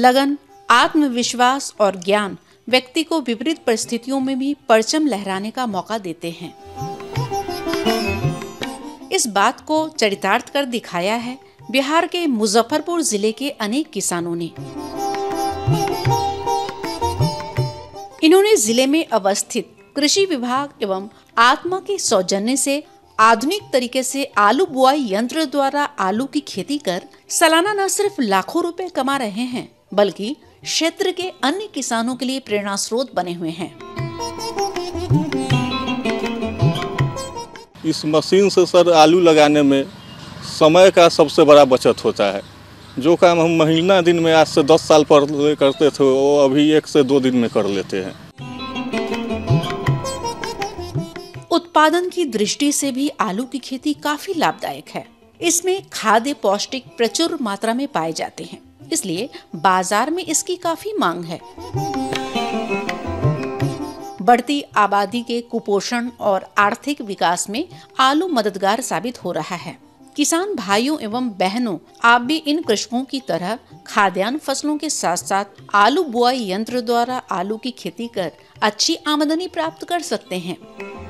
लगन, आत्मविश्वास और ज्ञान व्यक्ति को विपरीत परिस्थितियों में भी परचम लहराने का मौका देते हैं। इस बात को चरितार्थ कर दिखाया है बिहार के मुजफ्फरपुर जिले के अनेक किसानों ने। इन्होंने जिले में अवस्थित कृषि विभाग एवं आत्मा के सौजन्य से आधुनिक तरीके से आलू बुआई यंत्र द्वारा आलू की खेती कर सालाना न सिर्फ लाखों रुपए कमा रहे हैं, बल्कि क्षेत्र के अन्य किसानों के लिए प्रेरणा स्रोत बने हुए हैं। इस मशीन से सर आलू लगाने में समय का सबसे बड़ा बचत होता है। जो काम हम महीना दिन में आज से 10 साल पहले करते थे वो अभी 1 से 2 दिन में कर लेते हैं। उत्पादन की दृष्टि से भी आलू की खेती काफी लाभदायक है। इसमें खाद्य पौष्टिक प्रचुर मात्रा में पाए जाते हैं, इसलिए बाजार में इसकी काफी मांग है। बढ़ती आबादी के कुपोषण और आर्थिक विकास में आलू मददगार साबित हो रहा है। किसान भाइयों एवं बहनों, आप भी इन कृषकों की तरह खाद्यान्न फसलों के साथ साथ आलू बुआई यंत्र द्वारा आलू की खेती कर अच्छी आमदनी प्राप्त कर सकते हैं।